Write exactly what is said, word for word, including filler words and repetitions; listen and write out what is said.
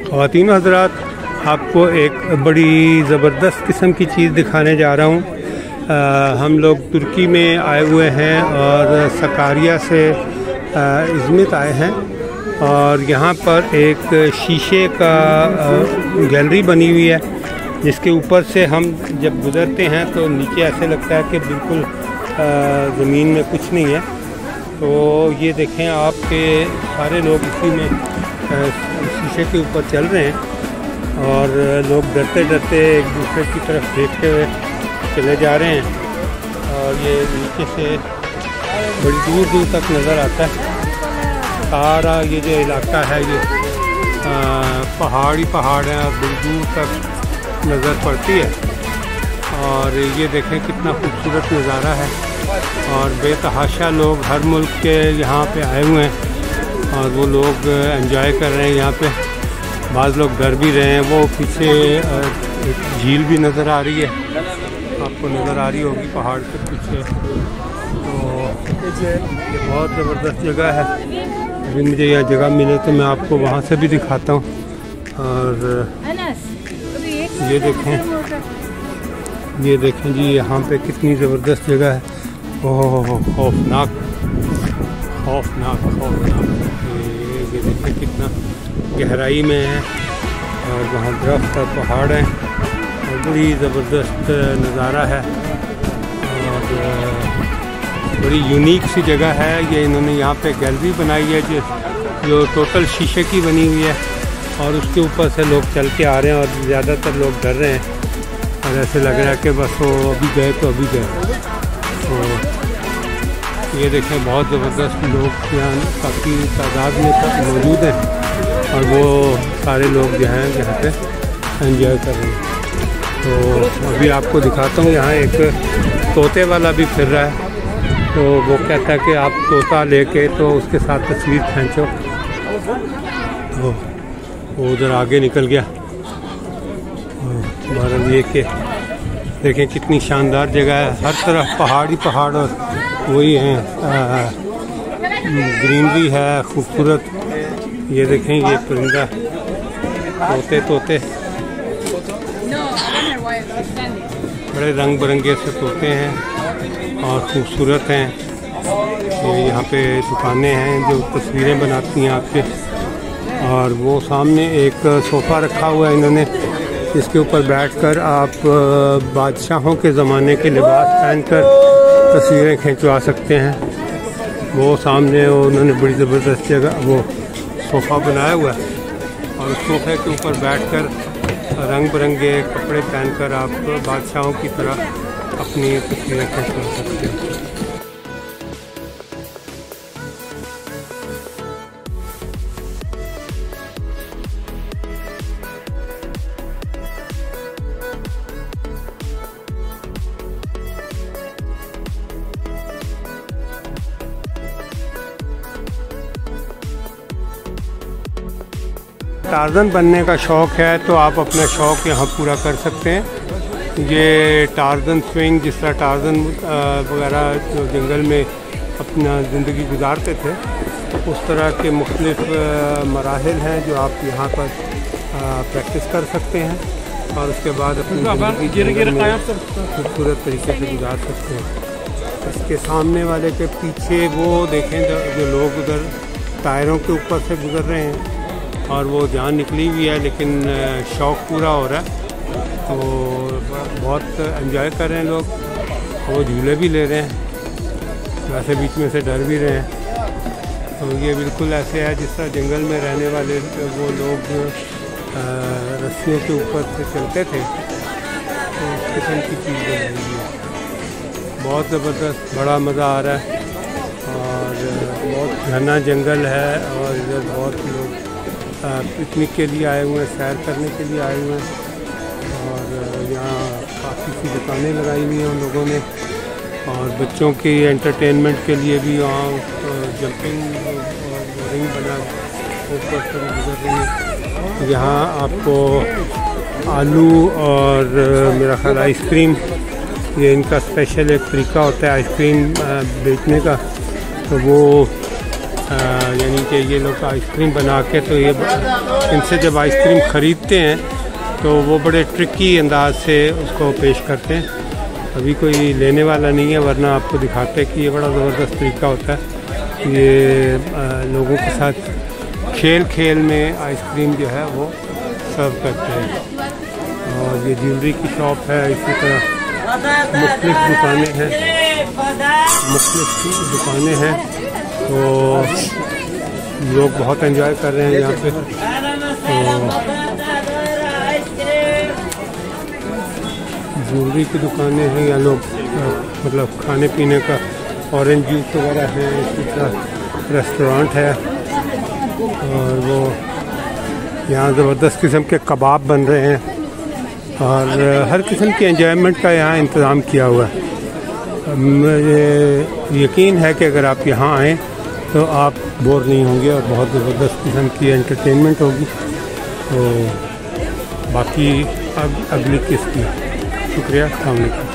ख़वातीन हज़रात, आपको एक बड़ी ज़बरदस्त किस्म की चीज़ दिखाने जा रहा हूँ। हम लोग तुर्की में आए हुए हैं और सकारिया से इज़मित आए हैं और यहाँ पर एक शीशे का गैलरी बनी हुई है जिसके ऊपर से हम जब गुज़रते हैं तो नीचे ऐसे लगता है कि बिल्कुल ज़मीन में कुछ नहीं है। तो ये देखें, आपके सारे लोग इसी में शीशे के ऊपर चल रहे हैं और लोग डरते डरते एक दूसरे की तरफ देखते हुए चले जा रहे हैं और ये नीचे से बड़ी दूर दूर तक नज़र आता है। सारा ये जो इलाका है ये पहाड़ी पहाड़ हैं और बड़ी दूर तक नज़र पड़ती है। और ये देखें कितना खूबसूरत नज़ारा है और बेतहाशा लोग हर मुल्क के यहाँ पे आए हुए हैं और वो लोग एंजॉय कर रहे हैं। यहाँ पे बाज़ लोग डर भी रहे हैं। वो पीछे एक झील भी नज़र आ रही है, आपको नज़र आ रही होगी पहाड़ के पीछे। तो ये बहुत ज़बरदस्त जगह है। अभी मुझे यह जगह मिले तो मैं आपको वहाँ से भी दिखाता हूँ। और ये देखें, ये देखें जी, यहाँ पे कितनी ज़बरदस्त जगह है। ओह खौफनाक खौफनाक खौफनाक ये, ये देखें कितना गहराई में है और वहाँ दरख्त और पहाड़ हैं और बड़ी ज़बरदस्त नज़ारा है और बड़ी यूनिक सी जगह है। ये इन्होंने यहाँ पे गैलरी बनाई है जो जो टोटल शीशे की बनी हुई है और उसके ऊपर से लोग चल के आ रहे हैं और ज़्यादातर लोग डर रहे हैं और ऐसे लग रहा है कि बस वो अभी गए तो अभी गए। तो ये देखें, बहुत ज़बरदस्त लोग यहाँ काफ़ी तादाद में मौजूद हैं और वो सारे लोग जो हैं यहाँ पे एंजॉय कर रहे हैं। तो अभी आपको दिखाता हूँ, यहाँ एक तोते वाला भी फिर रहा है। तो वो कहता है कि आप तोता लेके तो उसके साथ तस्वीर खींचो। तो वो उधर आगे निकल गया। बहरहाल ये कि देखें कितनी शानदार जगह है, हर तरफ पहाड़ी पहाड़ और वही हैं, ग्रीनरी है खूबसूरत। ये देखें, ये परिंदा तोते तोते बड़े रंग बिरंगे से तोते हैं और ख़ूबसूरत हैं। ये यहाँ पे दुकानें हैं जो तस्वीरें बनाती हैं आपके। और वो सामने एक सोफ़ा रखा हुआ है इन्होंने, इसके ऊपर बैठकर आप बादशाहों के ज़माने के लिबास पहनकर तस्वीरें खिंचवा सकते हैं। वो सामने उन्होंने बड़ी ज़बरदस्त जगह वो सोफ़ा बनाया हुआ है और उस सोफ़े के ऊपर बैठकर रंग बिरंगे कपड़े पहनकर आप बादशाहों की तरह अपनी तस्वीरें खिंचवा सकते हैं। टार्ज़न बनने का शौक़ है तो आप अपना शौक़ यहाँ पूरा कर सकते हैं। ये टार्ज़न स्विंग, जिस तरह टार्ज़न वगैरह जो जंगल में अपना ज़िंदगी गुजारते थे, उस तरह के मुख्तलिफ़ मराहिल हैं जो आप यहाँ पर प्रैक्टिस कर सकते हैं और उसके बाद अपनी खूबसूरत तरीके से गुजार सकते हैं। इसके सामने वाले के पीछे वो देखें जो, जो लोग उधर टायरों के ऊपर से गुज़र रहे हैं और वो जान निकली हुई है लेकिन शौक़ पूरा हो रहा है। तो बहुत एंजॉय कर रहे हैं लोग, वो झूले भी ले रहे हैं, वैसे बीच में से डर भी रहे हैं। तो ये बिल्कुल ऐसे है जिस तरह जंगल में रहने वाले वो लोग रस्सियों के ऊपर से चलते थे, तो इस किस्म की चीज़ बनाई है। बहुत ज़बरदस्त, बड़ा मज़ा आ रहा है और बहुत घना जंगल है और इधर बहुत लोग पिकनिक के लिए आए हुए हैं, सैर करने के लिए आए हुए हैं और यहाँ काफ़ी सी दुकानें लगाई हुई हैं उन लोगों ने और बच्चों की एंटरटेनमेंट के लिए भी वहाँ जंपिंग और रिंग बना ऊपर से गुजर रही है। यहाँ आपको आलू और मेरा ख्याल आइसक्रीम, ये इनका स्पेशल एक तरीका होता है आइसक्रीम बेचने का। तो वो यानी कि ये लोग आइसक्रीम बना के, तो ये इनसे जब आइसक्रीम ख़रीदते हैं तो वो बड़े ट्रिकी अंदाज से उसको पेश करते हैं। अभी कोई लेने वाला नहीं है, वरना आपको दिखाते कि ये बड़ा ज़बरदस्त तरीका होता है। ये आ, लोगों के साथ खेल खेल में आइसक्रीम जो है वो सर्व करते हैं। और ये ज्वेलरी की शॉप है, इसी तरह मुख्तलिफ दुकानें हैं, मुख्तलिफ दुकानें हैं। तो लोग बहुत एंजॉय कर रहे हैं यहाँ पे। तो ज्वेलरी की दुकानें हैं या लोग मतलब खाने पीने का ऑरेंज जूस वगैरह है, इसी तरह रेस्टोरेंट है। और वो यहाँ ज़बरदस्त किस्म के कबाब बन रहे हैं और हर किस्म के एंजॉयमेंट का यहाँ इंतज़ाम किया हुआ है। मुझे यकीन है कि अगर आप यहाँ आएँ तो आप बोर नहीं होंगे और बहुत ज़बरदस्त किस्म की एंटरटेनमेंट होगी। तो बाकी अब अगली किस्त की शुक्रिया। अस्सलाम वालेकुम।